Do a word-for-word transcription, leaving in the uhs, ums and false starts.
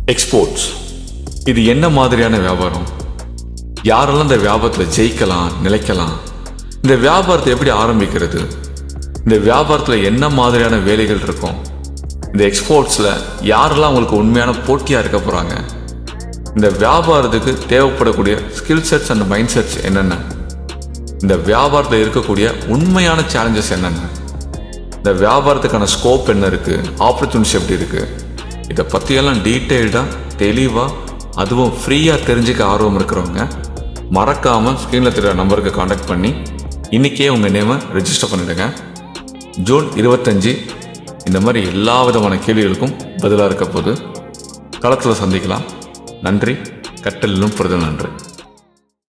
Exports இது என்ன மாதிரியான வியாபாரம்? யாரெல்லாம் இந்த வியாபாரத்தில் ஜெயிக்கலாம், நிலைக்கலாம்? இந்த வியாபாரத்தை எப்படி ஆரம்பிக்கிறது? இந்த வியாபாரத்தில் என்ன மாதிரியான வேலைகள் இருக்கும்? இந்த எக்ஸ்போர்ட்ஸில் யாரெல்லாம் உங்களுக்கு உண்மையான போட்டியாக இருக்க போகிறாங்க? இந்த வியாபாரத்துக்கு தேவைப்படக்கூடிய skill sets and mind sets என்னென்ன? இந்த வியாபாரத்தில் இருக்கக்கூடிய உண்மையான சேலஞ்சஸ் என்னென்ன? இந்த வியாபாரத்துக்கான ஸ்கோப் என்ன இருக்குது, ஆப்பர்ச்சுனிட்டிஸ் எப்படி இருக்குது? இதை பற்றியெல்லாம் டீட்டெயில்டாக தெளிவாக அதுவும் ஃப்ரீயாக தெரிஞ்சுக்க ஆர்வம் இருக்கிறவங்க மறக்காமல் ஸ்க்ரீனில் தெரிகிற நம்பருக்கு காண்டாக்ட் பண்ணி இன்றைக்கே உங்கள் நேமை ரெஜிஸ்டர் பண்ணிவிடுங்க. ஜூன் இருபத்தஞ்சி இந்த மாதிரி எல்லா விதமான கேள்விகளுக்கும் பதிலாக இருக்க போது களத்தில் சந்திக்கலாம். நன்றி. கற்றலிலும் புரிதல். நன்றி.